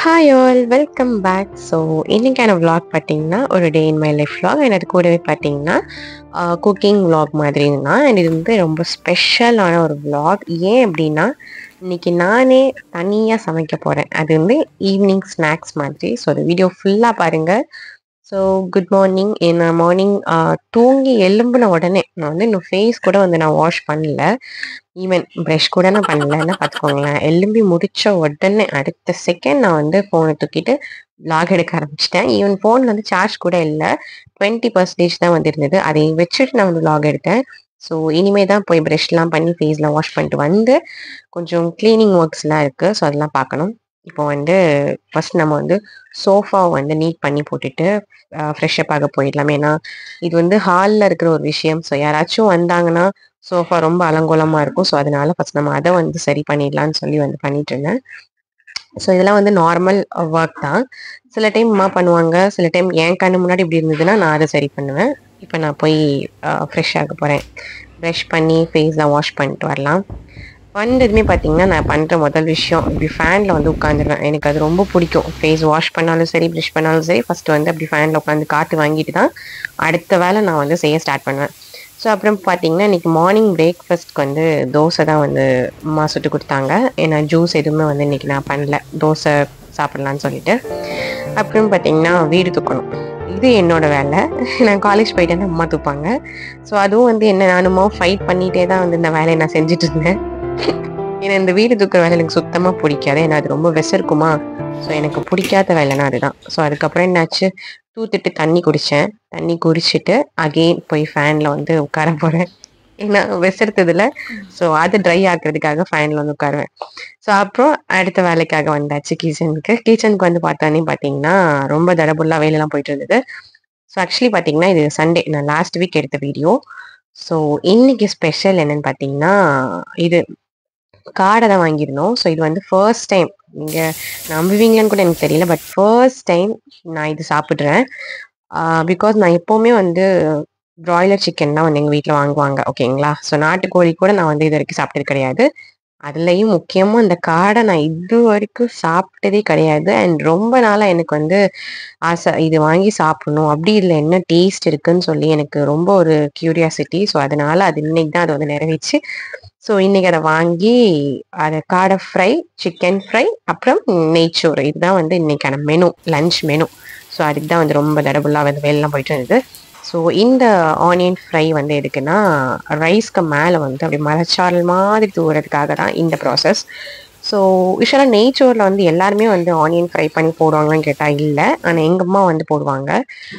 Hi all welcome back. So இன்றைக்கான vlog பார்த்தீங்கன்னா ஒரு day in my life vlog and அது கூடவே பார்த்தீங்கன்னா குக்கிங் vlog மாதிரி தான். அண்ட் இது வந்து ரொம்ப ஸ்பெஷலான ஒரு vlog. ஏன் அப்படின்னா இன்னைக்கு நானே தனியாக சமைக்க போகிறேன். அது வந்து ஈவினிங் ஸ்நாக்ஸ் மாதிரி. ஸோ அந்த வீடியோ ஃபுல்லாக பாருங்கள். So good morning. நான் மார்னிங் தூங்கி எழும்பின உடனே நான் வந்து இன்னும் ஃபேஸ் கூட வந்து நான் வாஷ் பண்ணல. ஈவன் ப்ரஷ் கூட நான் பண்ணலன்னா பார்த்துக்கோங்களேன். எலும்பி முடித்த உடனே அடுத்த செகண்ட் நான் வந்து ஃபோனை தூக்கிட்டு vlog எடுக்க ஆரம்பிச்சிட்டேன். ஈவன் ஃபோனில் வந்து சார்ஜ் கூட இல்லை, 20% தான் வந்துருந்தது. அதை வச்சுட்டு நான் வந்து vlog எடுத்தேன். ஸோ இனிமே தான் போய் ப்ரஷ்லாம் பண்ணி ஃபேஸில் வாஷ் பண்ணிட்டு வந்து கொஞ்சம் க்ளீனிங் ஒர்க்ஸ்லாம் இருக்குது. ஸோ அதெல்லாம் பார்க்கணும். இப்போ வந்து ஃபர்ஸ்ட் நம்ம வந்து சோஃபா வந்து நீட் பண்ணி போட்டுட்டு ஃப்ரெஷ்அப் ஆக போயிடலாம். ஏன்னா இது வந்து ஹாலில் இருக்கிற ஒரு விஷயம். ஸோ யாராச்சும் வந்தாங்கன்னா சோஃபா ரொம்ப அலங்கோலமாக இருக்கும். ஸோ அதனால ஃபர்ஸ்ட் நம்ம அதை வந்து சரி பண்ணிடலான்னு சொல்லி வந்து பண்ணிட்டு இருந்தேன். ஸோ இதெல்லாம் வந்து நார்மல் ஒர்க் தான். சில டைம் அம்மா பண்ணுவாங்க, சில டைம் என் கண்ணு முன்னாடி இப்படி இருந்ததுன்னா நான் அதை சரி பண்ணுவேன். இப்போ நான் போய் ஃப்ரெஷ் ஆக போகிறேன். ப்ரஷ் பண்ணி ஃபேஸ்லாம் வாஷ் பண்ணிட்டு வரலாம். வந்ததுமே பார்த்தீங்கன்னா நான் பண்ணுற முதல் விஷயம் இப்படி ஃபேனில் வந்து உட்காந்துருவேன். எனக்கு அது ரொம்ப பிடிக்கும். ஃபேஸ் வாஷ் பண்ணாலும் சரி, ப்ரஷ் பண்ணாலும் சரி, ஃபஸ்ட்டு வந்து அப்படி ஃபேனில் உட்காந்து காற்று வாங்கிட்டு தான் அடுத்த வேலை நான் வந்து செய்ய ஸ்டார்ட் பண்ணுவேன். ஸோ அப்புறம் பார்த்தீங்கன்னா இன்றைக்கி மார்னிங் பிரேக்ஃபாஸ்ட்க்கு வந்து தோசை தான் வந்து அம்மா சுட்டு கொடுத்தாங்க. ஏன்னா ஜூஸ் எதுவுமே வந்து இன்றைக்கி நான் பண்ணல, தோசை சாப்பிட்லான்னு சொல்லிட்டு. அப்புறம் பார்த்தீங்கன்னா வீடு தூக்கணும். இது என்னோட வேலை. நான் காலேஜ் போயிட்டேன்னா அம்மா தூப்பாங்க. ஸோ அதுவும் வந்து என்ன நானுமா ஃபைட் பண்ணிகிட்டே தான் வந்து இந்த வேலையை நான் செஞ்சுட்டு இருந்தேன். ஏன்னா இந்த வீடு தூக்குற வேலை எனக்கு சுத்தமாக பிடிக்காது. ஏன்னா அது ரொம்ப விசருக்குமா. ஸோ எனக்கு பிடிக்காத வேலைன்னா அதுதான். ஸோ அதுக்கப்புறம் என்னாச்சு, தூத்துட்டு தண்ணி குடித்தேன். தண்ணி குடிச்சிட்டு அகெயின் போய் ஃபேனில் வந்து உட்கார போகிறேன். ஏன்னா விசருத்ததில். ஸோ அது ட்ரை ஆக்குறதுக்காக ஃபேனில் வந்து உட்காருவேன். ஸோ அப்புறம் அடுத்த வேலைக்காக வந்தாச்சு கிச்சனுக்கு. கிச்சனுக்கு வந்து பார்த்தானே பார்த்தீங்கன்னா ரொம்ப தடபுல்லாக வேலையெல்லாம் போயிட்டு இருந்தது. ஸோ ஆக்சுவலி பார்த்தீங்கன்னா இது சண்டே, நான் லாஸ்ட் வீக் எடுத்த வீடியோ. ஸோ இன்னைக்கு ஸ்பெஷல் என்னன்னு பார்த்தீங்கன்னா இது காடை தான் வாங்கியிருந்தோம். ஸோ இது வந்து ஃபர்ஸ்ட் டைம், நீங்கள் நம்புவீங்களான்னு கூட எனக்கு தெரியல, பட் ஃபர்ஸ்ட் டைம் நான் இது சாப்பிட்றேன். பிகாஸ் நான் எப்போவுமே வந்து ப்ராய்லர் சிக்கன் தான் வந்து எங்கள் வீட்டில் வாங்குவாங்க, ஓகேங்களா. ஸோ நாட்டுக்கோழி கூட நான் வந்து இது வரைக்கும் சாப்பிட்டது கிடையாது. அதுலேயும் முக்கியமாக இந்த காடை நான் இது வரைக்கும் சாப்பிட்டதே கிடையாது. அண்ட் ரொம்ப நாளாக எனக்கு வந்து ஆசை, இது வாங்கி சாப்பிடணும், அப்படி இதில் என்ன டேஸ்ட் இருக்குன்னு சொல்லி எனக்கு ரொம்ப ஒரு கியூரியாசிட்டி. ஸோ அதனால அது இன்னைக்கு தான் அது வந்து நிறைவேச்சு. ஸோ இன்னைக்கு அதை வாங்கி அதை காடை ஃப்ரை, சிக்கன் ஃப்ரை, அப்புறம் நெய்ச்சோறு, இதுதான் வந்து இன்னைக்கான மெனு, லன்ச் மெனு. ஸோ அதுக்கு தான் வந்து ரொம்ப தடபுல்லாக வந்து வேலைலாம் போயிட்டு இருந்தது. ஸோ இந்த ஆனியன் ஃப்ரை வந்து எதுக்குன்னா ரைஸ்க்கு மேலே வந்து அப்படி மலைச்சாரல் மாதிரி தூவுறதுக்காக தான் இந்த ப்ராசஸ். ஸோ யூஸ்வலாக நெய்ச்சோரில் வந்து எல்லாருமே வந்து ஆனியன் ஃப்ரை பண்ணி போடுவாங்கன்னு கேட்டால் இல்லை, ஆனால் எங்கள் அம்மா வந்து போடுவாங்க.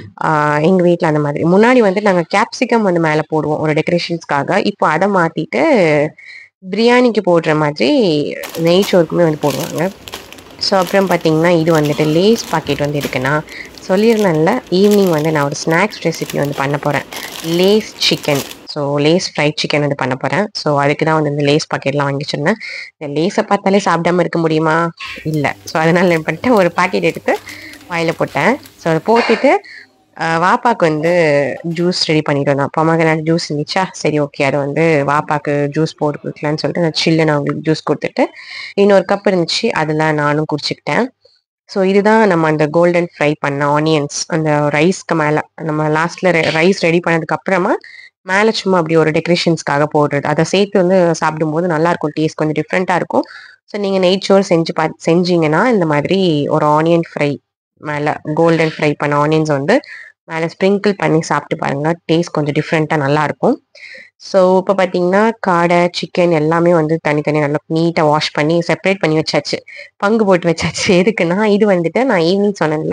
எங்கள் வீட்டில் அந்த மாதிரி முன்னாடி வந்து நாங்கள் கேப்சிகம் வந்து மேலே போடுவோம் ஒரு டெக்கரேஷன்ஸ்க்காக. இப்போ அதை மாற்றிட்டு பிரியாணிக்கு போடுற மாதிரி நெய்ச்சோருக்குமே வந்து போடுவாங்க. ஸோ அப்புறம் பார்த்தீங்கன்னா இது வந்துட்டு லேஸ் பாக்கெட் வந்து இருக்குன்னா சொல்லியிருந்தேன்ல, ஈவினிங் வந்து நான் ஒரு ஸ்நாக்ஸ் ரெசிபி வந்து பண்ண போகிறேன். Lay's chicken, so Lay's fried chicken வந்து பண்ண போகிறேன். ஸோ அதுக்கு தான் வந்து இந்த லேஸ் பாக்கெட்லாம் வாங்கி வச்சுருந்தேன். இந்த லேஸை பார்த்தாலே சாப்பிடாம இருக்க முடியுமா? இல்லை. ஸோ அதனால் என்ன பண்ணிட்டேன், ஒரு பாக்கெட் எடுத்து வாயில் போட்டேன். ஸோ அதை போட்டுட்டு வாப்பாக்கு வந்து ஜூஸ் ரெடி பண்ணிட்டு வந்தோம். பொமக்ரேனட் ஜூஸ் இருந்துச்சா, சரி ஓகே அதை வந்து வாப்பாக்கு ஜூஸ் போட்டு கொடுக்கலான்னு சொல்லிட்டு நான் சில்லுன்னு அவங்களுக்கு ஜூஸ் கொடுத்துட்டு இன்னொரு கப் இருந்துச்சு, அதில் நானும் குடிச்சிக்கிட்டேன். ஸோ இதுதான் நம்ம அந்த கோல்டன் ஃப்ரை பண்ண ஆனியன்ஸ் அந்த ரைஸ்க்கு மேலே, நம்ம லாஸ்ட்டில் ரைஸ் ரெடி பண்ணதுக்கு அப்புறமா மேலே சும்மா அப்படி ஒரு டெக்கரேஷன்ஸ்க்காக போடுறது. அதை சேர்த்து வந்து சாப்பிடும்போது நல்லாயிருக்கும், டேஸ்ட் கொஞ்சம் டிஃப்ரெண்ட்டாக இருக்கும். ஸோ நீங்கள் நெய்ச்சோறு செஞ்சீங்கன்னா இந்த மாதிரி ஒரு ஆனியன் ஃப்ரை மேலே, கோல்டன் ஃப்ரை பண்ண ஆனியன்ஸ் வந்து மேலே ஸ்ப்ரிங்கிள் பண்ணி சாப்பிட்டு பாருங்கள், டேஸ்ட் கொஞ்சம் டிஃப்ரெண்ட்டாக நல்லாயிருக்கும். ஸோ இப்போ பார்த்தீங்கன்னா காடை, சிக்கன் எல்லாமே வந்து தனித்தனியாக நல்லா நீட்டாக வாஷ் பண்ணி செப்பரேட் பண்ணி வச்சாச்சு, பங்கு போட்டு வச்சாச்சு. எதுக்குன்னா இது வந்துட்டு நான் ஈவினிங் சொன்னேன்ல,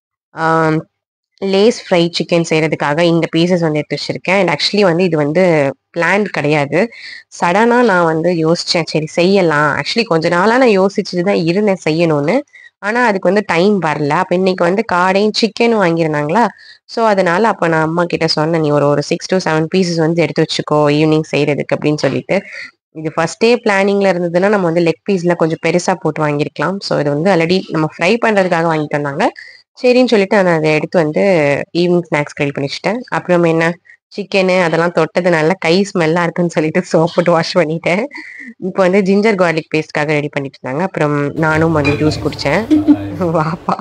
லேஸ் ஃப்ரை சிக்கன் செய்கிறதுக்காக இந்த பீசஸ் வந்து எடுத்து வச்சுருக்கேன். அண்ட் ஆக்சுவலி வந்து இது வந்து பிளான் கிடையாது. சடனாக நான் வந்து யோசித்தேன், சரி செய்யலாம். ஆக்சுவலி கொஞ்ச நாளாக நான் யோசிச்சுட்டு தான் இருந்தேன் செய்யணும்னு. ஆனால் அதுக்கு வந்து டைம் வரல. அப்போ இன்னைக்கு வந்து காடையும் சிக்கனும் வாங்கியிருந்தாங்களா. ஸோ அதனால அப்போ நான் அம்மா கிட்ட சொன்னேன், நீ ஒரு ஒரு 6 to 7 பீசஸ் வந்து எடுத்து வச்சுக்கோ ஈவினிங் செய்கிறதுக்கு அப்படின்னு சொல்லிட்டு. இது ஃபர்ஸ்டே பிளானிங்கில் இருந்ததுன்னா நம்ம வந்து லெக் பீஸில் கொஞ்சம் பெருசாக போட்டு வாங்கியிருக்கலாம். ஸோ இது வந்து ஆல்ரெடி நம்ம ஃப்ரை பண்ணுறதுக்காக வாங்கிட்டு வந்தாங்க. சரின்னு சொல்லிட்டு நான் அதை எடுத்து வந்து ஈவினிங் ஸ்நாக்ஸ் ரெடி பண்ணி வச்சுட்டேன். அப்புறம் என்ன, சிக்கனு அதெல்லாம் தொட்டதுனால கை ஸ்மெல்லா இருக்குன்னு சொல்லிட்டு சோப் போட்டு வாஷ் பண்ணிட்டேன். இப்போ வந்து ஜிஞ்சர் கார்லிக் பேஸ்ட்காக ரெடி பண்ணிட்டு இருந்தாங்க. அப்புறம் நானும் வந்து ஜூஸ் குடிச்சேன். வாப்பா!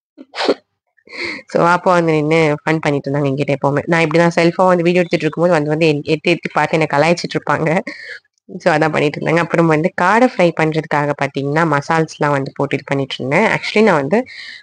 ஸோ அப்போ வந்து நின்னு ஃபன் பண்ணிட்டு இருந்தாங்க என்கிட்ட எப்பவுமே. நான் இப்படிதான் செல்ஃபா வந்து வீடியோ எடுத்துட்டு இருக்கும்போது வந்து எட்டி எட்டி பார்த்து என்ன கலாய்ச்சிட்டு இருப்பாங்க. ஸோ அதான் பண்ணிட்டு இருந்தாங்க. அப்புறம் வந்து காடை ஃப்ரை பண்றதுக்காக பார்த்தீங்கன்னா, மசால்ஸ்லாம் வந்து போட்டு இது பண்ணிட்டு இருந்தேன். ஆக்சுவலி நான் வந்து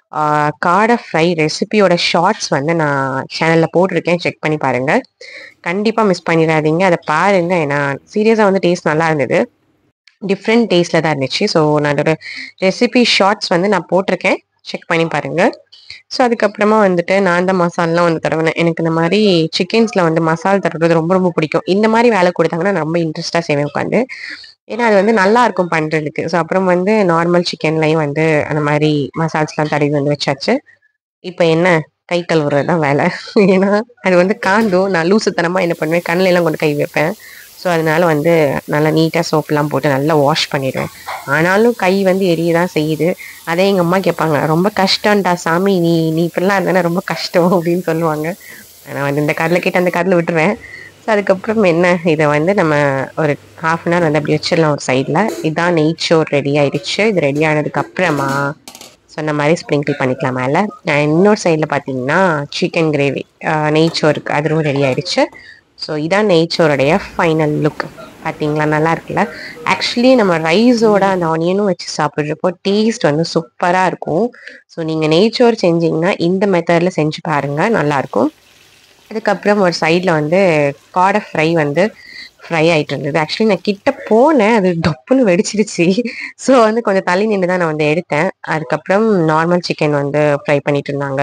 காடை ஃப்ரை ரெசிபியோட ஷார்ட்ஸ் வந்து நான் சேனல்ல போட்டிருக்கேன். செக் பண்ணி பாருங்க. கண்டிப்பா மிஸ் பண்ணிடாதீங்க. அத பாருங்க. ஏன்னா சீரியஸா வந்து டேஸ்ட் நல்லா இருந்தது. டிஃப்ரெண்ட் டேஸ்ட்ல தான் இருந்துச்சு. ஸோ நான் அதோட ரெசிபி ஷார்ட்ஸ் வந்து நான் போட்டிருக்கேன். செக் பண்ணி பாருங்க. ஸோ அதுக்கப்புறமா வந்துட்டு நான் தான் மசாலாலாம் வந்து தடவினேன். எனக்கு இந்த மாரி சிக்கன்ஸ்ல வந்து மசால் தடவுறது ரொம்ப ரொம்ப பிடிக்கும். இந்த மாரி வேலை குடுத்தாங்கன்னா நான் ரொம்ப இன்ட்ரெஸ்ட்டா செய்வேன் உட்காந்து. ஏன்னா அது வந்து நல்லாருக்கும் பண்றதுக்கு. ஸோ அப்புறம் வந்து நார்மல் சிக்கன்லயும் வந்து அந்த மாரி மசால்ஸ்லாம் தடவி வந்து வச்சாச்சு. இப்ப என்ன கை கழுவுறது தான் வேலை. ஏன்னா அது வந்து காந்தும். நான் லூசுத்தனமா என்ன பண்ணுவேன், கண்ணுலலாம் கொண்டு கை வைப்பேன். ஸோ அதனால வந்து நல்லா நீட்டா சோப்லாம் போட்டு நல்லா வாஷ் பண்ணிடுவேன். ஆனாலும் கை வந்து எரிய தான் செய்யுது. அதே எங்க அம்மா கேட்பாங்க, "ரொம்ப கஷ்டம்டா சாமி. நீ நீ இப்படிலாம் இருந்தேன்னா ரொம்ப கஷ்டம்" அப்படின்னு சொல்லுவாங்க. நான் வந்து இந்த காதுல கேட்டு அந்த காதுல விட்டுருவேன். ஸோ அதுக்கப்புறம் என்ன இத வந்து நம்ம ஒரு 1/2 அன் ஹவர் வந்து அப்படி வச்சிடலாம் ஒரு சைட்ல. இதான் நெய்ச்சோறு ரெடி ஆயிடுச்சு. இது ரெடி ஆனதுக்கு அப்புறமா சொன்ன மாரி ஸ்ப்ரிங்கிள் பண்ணிக்கலாம் மேல. இன்னொரு சைட்ல பார்த்தீங்கன்னா, சிக்கன் கிரேவி நெய்ச்சோறுக்கு அதுவும் ரெடி ஆயிடுச்சு. ஸோ இதான் நெய்ச்சோறுடைய ஃபைனல் லுக். பார்த்தீங்களா? நல்லா இருக்குல்ல? ஆக்சுவலி நம்ம ரைஸோட அந்த ஆனியனும் வச்சு சாப்பிடுறப்போ டேஸ்ட் வந்து சூப்பரா இருக்கும். ஸோ நீங்க நெய்ச்சோறு செஞ்சீங்கன்னா, இந்த மெத்தட்ல செஞ்சு பாருங்க. நல்லாருக்கும். அதுக்கப்புறம் ஒரு சைட்ல வந்து காடை ஃப்ரை வந்து ஃப்ரை ஆயிட்டு இருந்தது. ஆக்சுவலி நான் கிட்ட போனேன். அது டப்புன்னு வெடிச்சிருச்சு. ஸோ வந்து கொஞ்சம் தள்ளி நின்னு தான் நான் வந்து எடுத்தேன். அதுக்கப்புறம் நார்மல் சிக்கன் வந்து ஃப்ரை பண்ணிட்டு இருந்தாங்க.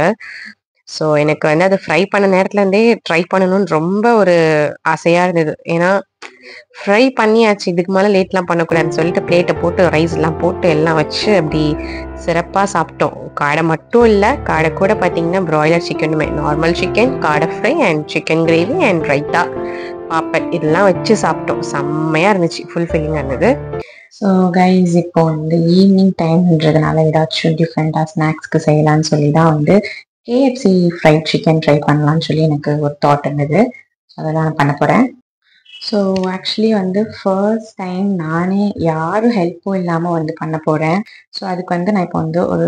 ஸோ எனக்கு வந்து அத ஃப்ரை பண்ண நேரத்துல இருந்தே ட்ரை பண்ணணும்னு ரொம்ப ஒரு ஆசையா இருந்தது. ஏன்னா, ஃப்ரை பண்ணியாச்சு. இதுக்கு மேல லேட்லாம் பண்ணக்கூடாதுன்னு சொல்லிட்டு பிளேட்ட போட்டு ரைஸ்லாம் போட்டு எல்லாம் வச்சு அப்படி சிறப்பா சாப்பிட்டோம். காடை மட்டும் இல்ல, காடை கூட பார்த்தீங்கன்னா, பிராய்லர் சிக்கனுமே நார்மல் சிக்கன், காடை fry and chicken gravy and raita, papad இதெல்லாம் வச்சு சாப்பிட்டோம். செம்மையா இருந்துச்சு. ஃபுல்ஃபில்லிங்கா இருந்தது. ஸோ கைஸ் இப்போ வந்து ஈவினிங் டைம்ன்றதுனால ஏதாச்சும் டிஃப்ரெண்ட்டா ஸ்நாக்ஸ்க்கு செய்யலான்னு சொல்லி தான் வந்து KFC ஃப்ரைட் சிக்கன் ட்ரை பண்ணலான்னு சொல்லி எனக்கு ஒரு தாட் இருந்தது. அதெல்லாம் நான் பண்ண போறேன். ஸோ ஆக்சுவலி வந்து ஃபர்ஸ்ட் டைம் நானே யாரும் ஹெல்ப்பும் இல்லாம வந்து பண்ண போறேன். ஸோ அதுக்கு வந்து நான் இப்போ வந்து ஒரு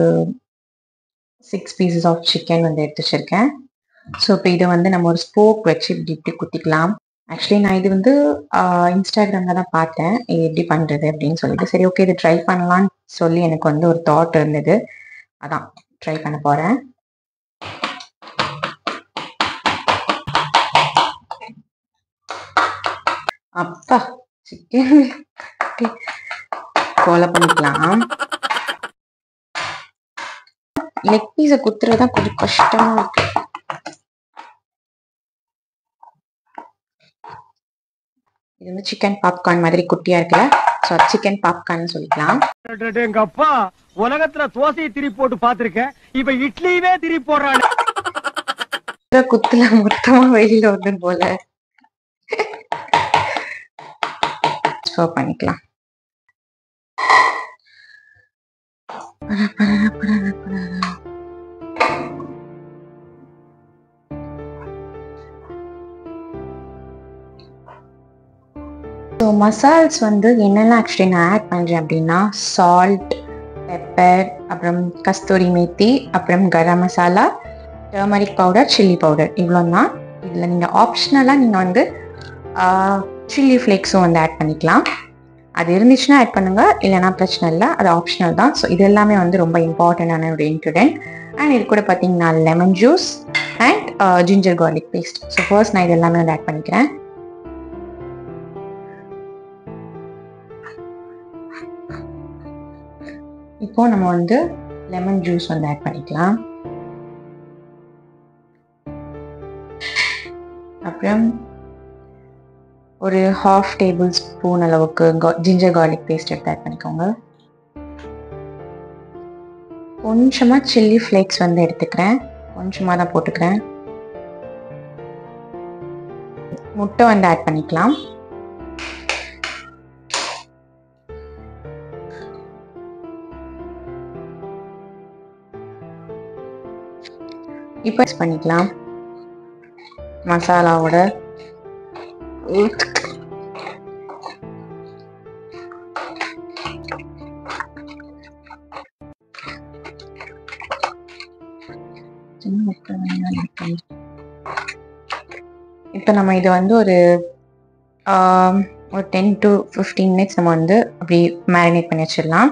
6 பீசஸ் ஆஃப் சிக்கன் வந்து எடுத்து வச்சிருக்கேன். ஸோ இப்போ இத வந்து நம்ம ஒரு ஸ்போக் வச்சு இப்படி இப்படி குத்திக்கலாம். ஆக்சுவலி நான் இது வந்து இன்ஸ்டாகிராம்ல தான் பார்த்தேன். இது எப்படி பண்றது அப்படின்னு சொல்லிட்டு. சரி ஓகே இது ட்ரை பண்ணலான்னு சொல்லி எனக்கு வந்து ஒரு தாட் இருந்தது. அதான் ட்ரை பண்ண போறேன். அப்பா! சிக்கன் கோல பண்ணிக்கலாம். லெக் பீஸ குத்துறது தான் கொஞ்சம் கஷ்டமா இருக்கு. இது வந்து சிக்கன் பாப்கார்ன் மாதிரி குட்டியா இருக்குல்ல. ஸோ சிக்கன் பாப்கார்ன் சொல்லிக்கலாம். எங்க அப்பா உலகத்துல தோசையை திரி போட்டு பாத்திருக்கேன். இப்ப இட்லியவே திரி போடுறான். குத்துல மொத்தமா வெளியில வந்து போல பண்ணிக்கலாம். ஸோ மசால்ஸ் வந்து என்னெல்லாம் ஆக்சுவலி நான் ஆட் பண்ணுறேன் அப்படின்னா சால்ட், பெப்பர், அப்புறம் கஸ்தூரி மேத்தி, அப்புறம் garam masala, turmeric powder, chilli powder இவ்வளோ தான். இதில் நீங்கள் ஆப்ஷனலாக நீங்கள் வந்து சில்லி ஃப்ளேக்ஸும் வந்து ஆட் பண்ணிக்கலாம். அது இருந்துச்சுன்னா ஆட் பண்ணுங்க, இல்லைனா பிரச்சனை இல்லை, அது ஆப்ஷனல் தான். ஸோ இது எல்லாமே வந்து ரொம்ப இம்பார்ட்டண்டான ஒரு இன்க்ரீடியன்ட். அண்ட் இது கூட பார்த்தீங்கன்னா lemon juice and ginger garlic paste. So first நான் இது எல்லாமே வந்து ஆட் பண்ணிக்கிறேன். இப்போ நம்ம வந்து லெமன் ஜூஸ் வந்து ஆட் பண்ணிக்கலாம். அப்புறம் ஒரு 1/2 டேபிள் ஸ்பூன் அளவுக்கு ஜிஞ்சர் கார்லிக் பேஸ்ட் எடுத்து ஆட் பண்ணிக்கோங்க. கொஞ்சமா சில்லி ஃப்ளேக்ஸ் வந்து எடுத்துக்கிறேன். கொஞ்சமாக தான் போட்டுக்கிறேன். முட்டை வந்து ஆட் பண்ணிக்கலாம். இப்போ பண்ணிக்கலாம் மசாலாவோட இப்போ நம்ம இது வந்து ஒரு 10 to 15 மினிட்ஸ் நம்ம வந்து அப்படி மேரினேட் பண்ணி வச்சிடலாம்.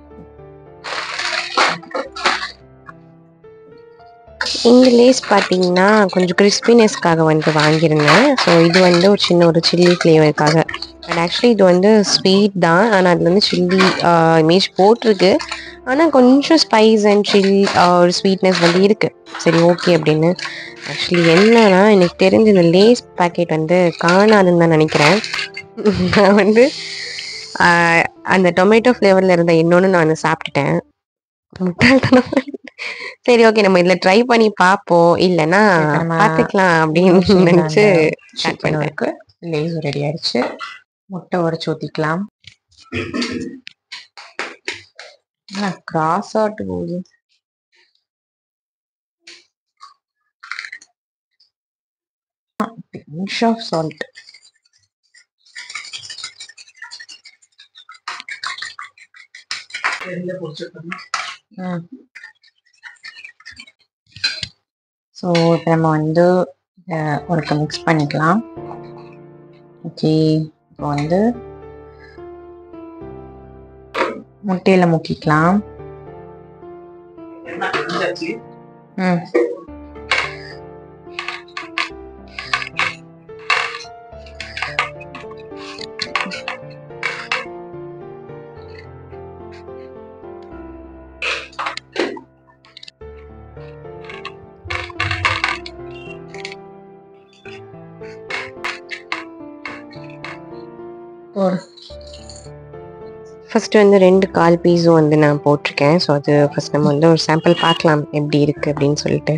இந்த லேஸ் பார்த்தீங்கன்னா கொஞ்சம் கிறிஸ்பினஸ்க்காக வந்து வாங்கியிருந்தேன். ஸோ இது வந்து ஒரு சின்ன ஒரு சில்லி ஃப்ளேவருக்காக. அண்ட் ஆக்சுவலி இது வந்து ஸ்வீட் தான், ஆனால் அதில் வந்து சில்லி இமேஜ் போட்டிருக்கு. ஆனால் கொஞ்சம் ஸ்பைஸ் அண்ட் சில்லி ஒரு ஸ்வீட்னஸ் வந்து இருக்குது. சரி ஓகே அப்படின்னு. ஆக்சுவலி என்னன்னா எனக்கு தெரிஞ்ச இந்த லேஸ் பேக்கெட் வந்து காணாதுன்னு தான் நினைக்கிறேன். நான் வந்து அந்த டொமேட்டோ ஃப்ளேவரில் இருந்த இன்னொன்று நான் சாப்பிட்டுட்டேன். முட்டாள்தனம். சரி ஓகே, நம்ம இதில் ட்ரை பண்ணி பார்ப்போம், இல்லைன்னா பார்த்துக்கலாம் அப்படின்னு நினச்சி ஸ்டார்ட் பண்ணிருக்கு. லேஸ் ரெடி ஆயிடுச்சு. முட்டை உடச்சி ஊற்றிக்கலாம். கிராஸ் ஆட்டு போகுது. pinch of salt. ஸோ இப்போ நம்ம வந்து ஒரு மிக்ஸ் பண்ணிக்கலாம். ஓகே, இப்போ வந்து முட்டையில் முக்கிக்கலாம். ஃபஸ்ட்டு வந்து 2 கால் பீஸும் வந்து நான் போட்டிருக்கேன். ஸோ அது ஃபஸ்ட் நம்ம வந்து ஒரு சாம்பிள் பார்க்கலாம் எப்படி இருக்குது அப்படின்னு சொல்லிட்டு.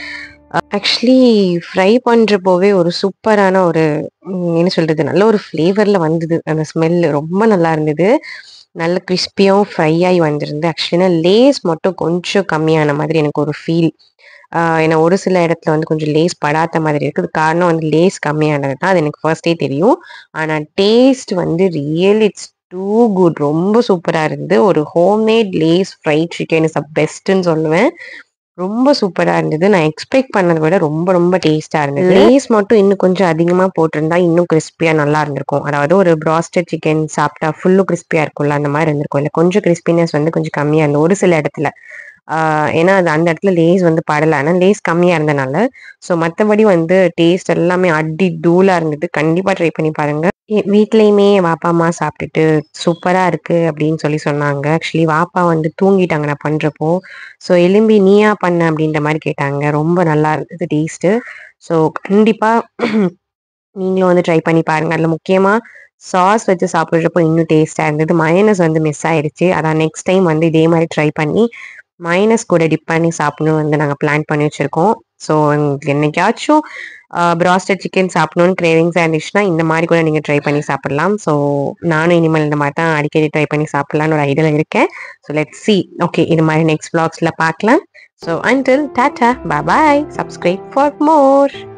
ஆக்சுவலி ஃப்ரை பண்ணுறப்போவே ஒரு சூப்பரான ஒரு என்ன சொல்கிறது, நல்ல ஒரு ஃப்ளேவரில் வந்தது. அந்த ஸ்மெல் ரொம்ப நல்லா இருந்தது. நல்ல கிறிஸ்பியாகவும் ஃப்ரை ஆகி வந்திருந்து. ஆக்சுவலினா லேஸ் மட்டும் கொஞ்சம் கம்மியான மாதிரி எனக்கு ஒரு ஃபீல். ஏன்னா ஒரு சில இடத்துல வந்து கொஞ்சம் லேஸ் படாத மாதிரி இருக்குது. காரணம் வந்து லேஸ் கம்மியானது தான், அது எனக்கு ஃபர்ஸ்டே தெரியும். ஆனால் டேஸ்ட் வந்து ரியலி இட்ஸ் டூ குட். ரொம்ப சூப்பராக இருந்து. ஒரு homemade Lay's fried chicken is பெஸ்ட்டுன்னு சொல்லுவேன். ரொம்ப சூப்பராக இருந்தது. நான் எக்ஸ்பெக்ட் பண்ணதை விட ரொம்ப ரொம்ப டேஸ்ட்டாக இருந்தது. லேஸ் மட்டும் இன்னும் கொஞ்சம் அதிகமாக போட்டிருந்தா இன்னும் கிறிஸ்பியாக நல்லா இருந்திருக்கும். அதாவது ஒரு ப்ராஸ்டட் சிக்கன் சாப்பிட்டா ஃபுல்லும் கிறிஸ்பியாக இருக்கும்ல, அந்த மாதிரி இருந்திருக்கும். இல்லை கொஞ்சம் கிறிஸ்பினஸ் வந்து கொஞ்சம் கம்மியாக இருந்தது ஒரு சில இடத்துல. ஏன்னா அது அந்த இடத்துல லேஸ் வந்து படலை, ஆனால் லேஸ் கம்மியாக இருந்தனால. ஸோ மற்றபடி வந்து டேஸ்ட் எல்லாமே அடி தூளாக இருந்தது. கண்டிப்பாக ட்ரை பண்ணி பாருங்கள். வீட்லேயுமே வாப்பா அம்மா சாப்பிட்டுட்டு சூப்பராக இருக்குது அப்படின்னு சொன்னாங்க. ஆக்சுவலி வாப்பா வந்து தூங்கிட்டாங்க நான் பண்ணுறப்போ. ஸோ எலும்பி நீயா பண்ண அப்படின்ற மாதிரி கேட்டாங்க. ரொம்ப நல்லா இருந்தது டேஸ்ட்டு. ஸோ கண்டிப்பாக நீங்களும் வந்து ட்ரை பண்ணி பாருங்கள். அதில் முக்கியமாக சாஸ் வச்சு சாப்பிட்றப்போ இன்னும் டேஸ்ட்டாக இருந்தது. மயனஸ் வந்து மிஸ் ஆயிடுச்சு. அதான் நெக்ஸ்ட் டைம் வந்து இதே மாதிரி ட்ரை பண்ணி மைனஸ் கூட டிப் பண்ணி சாப்பிடணும் வந்து நாங்கள் பிளான் பண்ணி வச்சுருக்கோம். ஸோ என்னைக்காச்சும் ப்ராஸ்டட் சிக்கன் சாப்பிடணும்னு கிரேவிங்ஸாக இருந்துச்சுன்னா இந்த மாதிரி கூட நீங்கள் ட்ரை பண்ணி சாப்பிடலாம். ஸோ நானும் இனிமேல் இந்த மாதிரி தான் அடிக்கடி ட்ரை பண்ணி சாப்பிட்லான்னு ஒரு ஐடியாவில் இருக்கேன். So let's see. ஓகே, இது மாதிரி நெக்ஸ்ட் vlogsல பார்க்கலாம். So until tata, bye bye, subscribe for more.